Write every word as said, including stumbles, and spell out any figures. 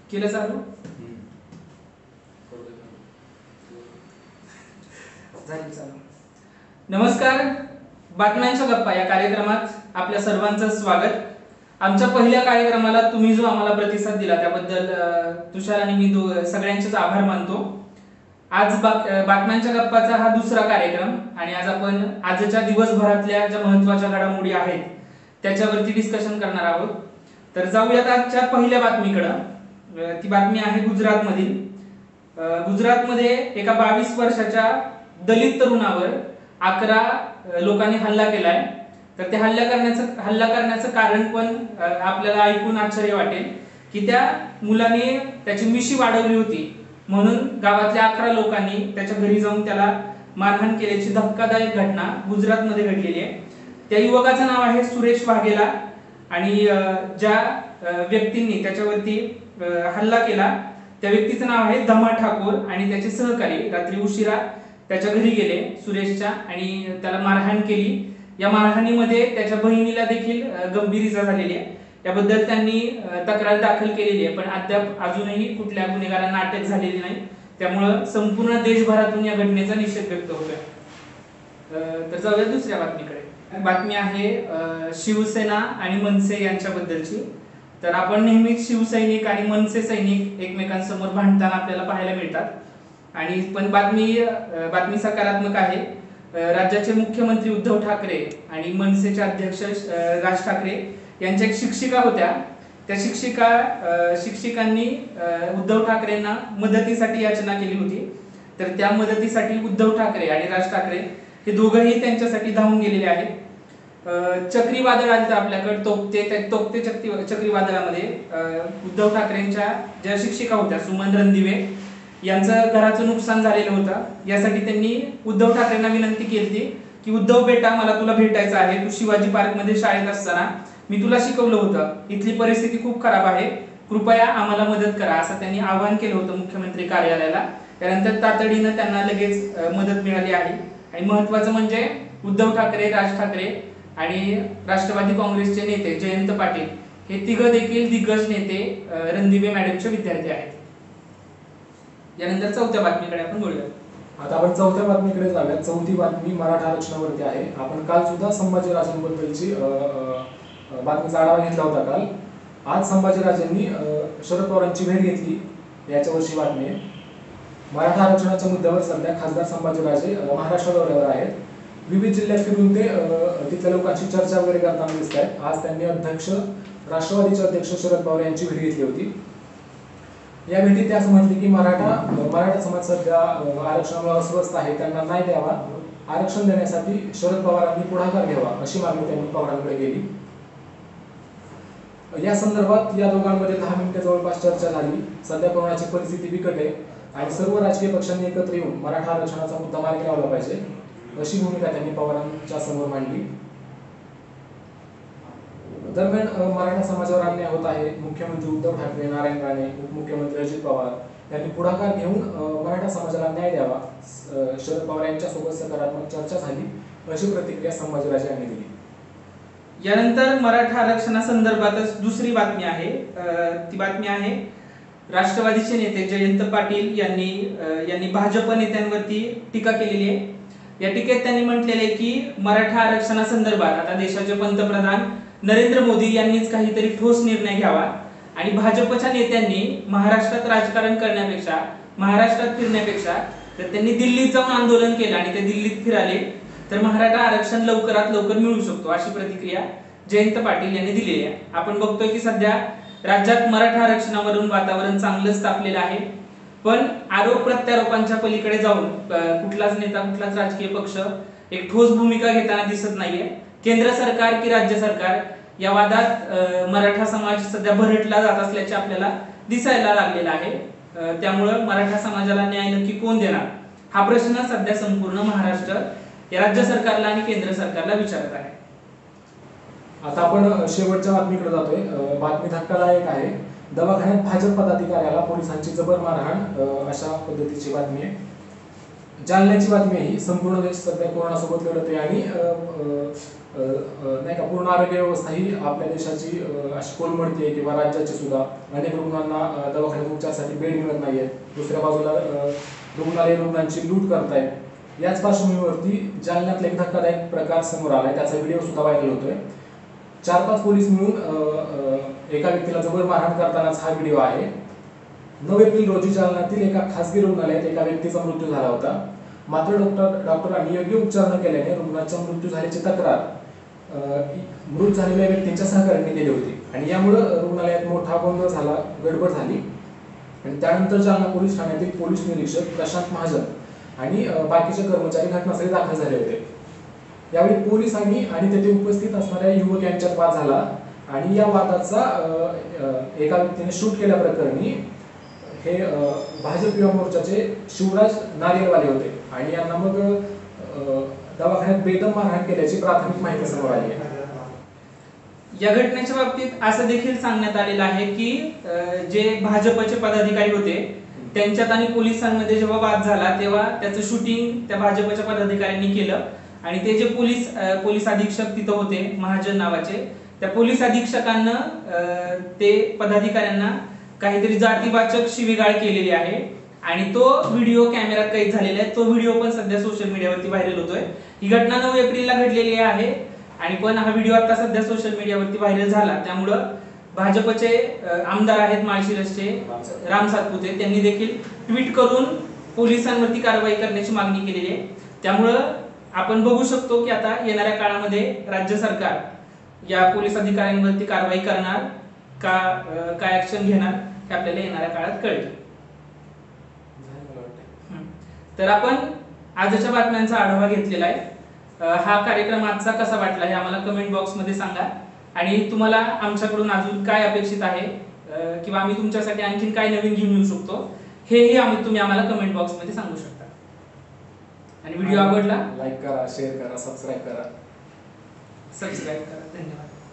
केलं चालू झाली चालू. नमस्कार, बातम्यांच्या गप्पा या कार्यक्रमात आपल्या सर्वांचं स्वागत. आमच्या पहिल्या कार्यक्रमाला तुम्ही जो आम्हाला प्रतिसाद दिला त्याबद्दल तुषार आणि मी सगळ्यांचेच आभार मानतो. आज बातम्यांच्या गप्पाचा हा दुसरा कार्यक्रम आणि आज आपण आजच्या दिवसभरातल्या ज्या महत्त्वाच्या घडामोडी आहेत त्याच्यावरती डिस्कशन करणार आहोत. तर जाऊयात आजच्या पहिल्या बातमीकडे. ती बातमी आहे गुजरातमधील. गुजरातमध्ये एका बावीस वर्षाच्या दलित तरुणावर अकरा लोकांनी हल्ला केलाय. तर ते हल्ला करण्याचं हल्ला करण्याचं कारण पण आपल्याला ऐकून आश्चर्य वाटेल की त्या मुलाने त्याची मिशी वाढवली होती म्हणून गावातल्या अकरा लोकांनी त्याच्या घरी जाऊन त्याला मारहाण केल्याची धक्कादायक घटना गुजरातमध्ये घडलेली आहे. त्या युवकाचं नाव आहे सुरेश वाघेला आणि ज्या व्यक्तींनी त्याच्यावरती हल्ला केला त्या व्यक्तीचं नाव आहे धमा ठाकूर आणि त्याचे सहकारी रात्री उशिरा त्याच्या घरी गेले सुरेशच्या आणि त्याला मारहाण केली. या मारहाणीमध्ये त्याच्या बहिणीला देखील गंभीर इजा झालेली आहे. याबद्दल त्यांनी तक्रार दाखल केलेली आहे पण अद्याप अजूनही कुठल्या गुन्हेगारांना अटक झालेली नाही. त्यामुळे संपूर्ण देशभरातून या घटनेचा निषेध व्यक्त होतोय. तर जाऊया दुसऱ्या बातमीकडे. बातमी आहे शिवसेना आणि मनसे यांच्याबद्दलची. तर आपण नेहमीच शिवसैनिक आणि मनसे सैनिक एकमेकांसमोर भांडताना आपल्याला पाहायला मिळतात आणि पण बातमी बातमी सकारात्मक आहे. राज्याचे मुख्यमंत्री उद्धव ठाकरे आणि मनसेचे अध्यक्ष राज ठाकरे यांच्या एक शिक्षिका होत्या. त्या शिक्षिका शिक्षिकांनी उद्धव ठाकरेंना मदतीसाठी याचना केली होती. तर त्या मदतीसाठी उद्धव ठाकरे आणि राज ठाकरे हे दोघंही त्यांच्यासाठी धावून गेलेले आहेत. चक्रीवादळ आलं तर आपल्याकडे तोक्ते तोक्ते चक्री चक्रीवादळामध्ये उद्धव ठाकरेंच्या ज्या शिक्षिका होत्या सुमन रणदिवे यांचं घराचं नुकसान झालेलं होतं. यासाठी त्यांनी उद्धव ठाकरेंना विनंती केली की उद्धव बेटा मला तुला भेटायचं आहे. तू शिवाजी पार्क मध्ये शाळेत असताना मी तुला शिकवलं होतं. इथली परिस्थिती खूप खराब आहे, कृपया आम्हाला मदत करा असं त्यांनी आवाहन केलं होतं मुख्यमंत्री कार्यालयाला. त्यानंतर तातडीनं त्यांना लगेच मदत मिळाली आहे. आणि महत्वाचं म्हणजे उद्धव ठाकरे, राज ठाकरे आणि राष्ट्रवादी काँग्रेसचे नेते जयंत पाटील हे तिघं देखील दिग्गज नेते रणदिवे मॅडमचे विद्यार्थी आहेत. यानंतर चौथ्या बातमीकडे आपण बोलूया. आता आपण चौथ्या बातमीकडे जाऊया. चौथी बातमी मराठा आरक्षणावरती आहे. आपण काल सुद्धा संभाजीराजांबद्दलची बातमीचा आढावा घेतला होता काल. आज संभाजीराजांनी शरद पवारांची भेट घेतली याच्यावरची बातमी आहे. मराठा आरक्षणाच्या मुद्द्यावर सध्या खासदार संभाजीराजे महाराष्ट्र दौऱ्यावर आहेत. विविध जिल्ह्यात फिरून ते तिथल्या लोकांशी चर्चा वगैरे करताना दिसत आहेत. आज त्यांनी अध्यक्ष राष्ट्रवादीचे अध्यक्ष शरद पवार यांची भेट घेतली होती. या भेटीत ते असं म्हटले की मराठा मराठा समाज सध्या आरक्षणामुळे अस्वस्थ आहे, त्यांना नाही द्यावा, आरक्षण देण्यासाठी शरद पवारांनी पुढाकार घ्यावा अशी मागणी त्यांनी पवारांकडे केली. या संदर्भात या दोघांमध्ये दहा मिनिटे जवळपास चर्चा झाली. सध्या कोरोनाची परिस्थिती बिकट आहे आणि सर्व राजकीय पक्षांनी एकत्र येऊन मराठा आरक्षणाचा मुद्दा मार्गी लावला पाहिजे अशी भूमिका त्यांनी पवारांच्या समोर मांडली. दरम्यान मराठा समाजावर अन्याय होत आहे. मुख्यमंत्री उद्धव ठाकरे, नारायण राणे, उपमुख्यमंत्री अजित पवार यांनी पुढाकार घेऊन मराठा समाजाला न्याय द्यावा, शरद पवार यांच्या सोबत सकारात्मक चर्चा झाली अशी प्रतिक्रिया संभाजीराजे यांनी दिली. यानंतर मराठा आरक्षणासंदर्भातच दुसरी बातमी आहे. ती बातमी आहे राष्ट्रवादीचे नेते जयंत पाटील यांनी यांनी भाजप नेत्यांवरती टीका केलेली आहे. या टीकेत त्यांनी म्हटलेले की मराठा आरक्षणासंदर्भात आता देशाचे पंतप्रधान नरेंद्र मोदी यांनीच काहीतरी ठोस निर्णय घ्यावा आणि भाजपच्या नेत्यांनी महाराष्ट्रात राजकारण करण्यापेक्षा महाराष्ट्रात फिरण्यापेक्षा तर त्यांनी दिल्लीत जाऊन आंदोलन केलं आणि ते दिल्लीत फिराले तर मराठा आरक्षण लवकरात लवकर मिळू शकतो अशी प्रतिक्रिया जयंत पाटील यांनी दिलेली आहे. आपण बघतोय की सध्या राज्यात मराठा आरक्षणावरून वातावरण चांगलंच तापलेलं आहे पण आरोप प्रत्यारोपांच्या पलीकडे जाऊन कुठलाच नेता कुठलाच राजकीय पक्ष एक ठोस भूमिका घेताना दिसत नाहीये. केंद्र सरकार की राज्य सरकार या वादात मराठा समाज सध्या भरडला जात असल्याचे आपल्याला दिसायला लागलेला आहे. त्यामुळे मराठा समाजाला न्याय नक्की कोण देणार हा प्रश्न सध्या संपूर्ण महाराष्ट्र या राज्य सरकारला आणि केंद्र सरकारला विचारत आहे. आता आपण शेवटच्या बातमीकडे जातोय. बातमी धक्कादायक आहे. दवाखान्यात भाजप पदाधिकाऱ्याला पोलिसांची जबर मारहाण अशा पद्धतीची बातमी आहे. जालन्याची बातमी आहे. संपूर्ण देश सध्या कोरोना सोबत लढत आहे आणि नाही का पूर्ण आरोग्य व्यवस्था ही आपल्या देशाची अशी कोलमडती आहे किंवा राज्याची सुद्धा अनेक रुग्णांना अ, दवाखान्यात उपचारासाठी बेड मिळत नाहीयेत, दुसऱ्या बाजूला अ, रुग्णालय रुग्णांची लूट करतायत। याच पार्श्वभूमीवरती जालन्यातला एक धक्कादायक प्रकार समोर आलाय, त्याचा व्हिडिओ सुद्धा व्हायरल होतोय। चार पाच पोलीस मिळून अ, अ, एका व्यक्तीला जबर मारहाण करतानाच हा व्हिडिओ आहे। नऊ एप्रिल रोजी जालन्यातील एका खासगी रुग्णालयात एका व्यक्तीचा मृत्यू झाला होता, मात्र डॉक्टर डॉक्टरांनी योग्य उपचार न केल्याने रुग्णाचा मृत्यू झाल्याची तक्रार अ, मृत झालेल्या व्यक्तींच्या सहकाऱ्यांनी केली होती आणि यामुळे रुग्णालयात मोठा गोंधळ झाला, गडबड झाली आणि त्यानंतर जालना पोलीस ठाण्यातील पोलीस निरीक्षक प्रशांत महाजन आणि अ, बाकीचे कर्मचारी घटनास्थळी दाखल झाले होते। यावेळी पोलिसांनी आणि तेथे उपस्थित असणाऱ्या युवक यांच्यात वाद झाला आणि या वादाचा अ, अ, एका व्यक्तीने शूट केल्या प्रकरणी हे अ, भाजप युवा मोर्चाचे शिवराज नारियलवाले होते आणि यांना मग अ, दवाखान्यात बेदम मारहाण केल्याची प्राथमिक माहिती समोर आली आहे। या घटनेच्या बाबतीत असं देखील सांगण्यात आलेलं आहे की अ, जे भाजपचे पदाधिकारी होते त्यांच्यात आणि पोलिसांमध्ये जेव्हा वाद झाला तेव्हा त्याचं शूटिंग त्या भाजपच्या पदाधिकाऱ्यांनी केलं आणि ते जे पोलीस अ, पोलीस अधीक्षक तिथं होते महाजन नावाचे, त्या पोलीस अधीक्षकांना अ, ते पदाधिकाऱ्यांना काहीतरी जातीवाचक शिवीगाळ केलेली आहे आणि तो व्हिडिओ कॅमेऱ्यात कैद झालेला आहे। तो व्हिडिओ पण सध्या सोशल मीडियावरती व्हायरल होतोय। ही घटना नऊ एप्रिलला घडलेली आहे आणि पण हा व्हिडिओ आता सध्या सोशल मीडियावरती व्हायरल झाला, त्यामुळं भाजपचे अ, आमदार आहेत माळशिरसचे राम सातपुते, त्यांनी देखील ट्विट करून पोलिसांवरती कारवाई करण्याची मागणी केलेली आहे। त्यामुळं आपण बघू शकतो की आता येणाऱ्या काळामध्ये राज्य सरकार या पोलीस अधिकाऱ्यांवरती कारवाई करणार का अ, काय ऍक्शन घेणार हे आपल्याला येणाऱ्या काळात कळेल। तर आपण आजच्या बातम्यांचा आढावा घेतलेला आहे। अ, हा कार्यक्रम आजचा कसा वाटला हे आम्हाला कमेंट बॉक्स मध्ये सांगा आणि तुम्हाला आमच्याकडून अजून काय अपेक्षित आहे अ, किंवा आम्ही तुमच्यासाठी आणखीन काय नवीन घेऊन येऊ शकतो हेही आम्ही तुम्ही आम्हाला कमेंट बॉक्स मध्ये सांगू शकता। आणि व्हिडिओ आवडला लाईक करा, शेअर करा, सबस्क्राईब करा। सबस्क्राईब करा। धन्यवाद।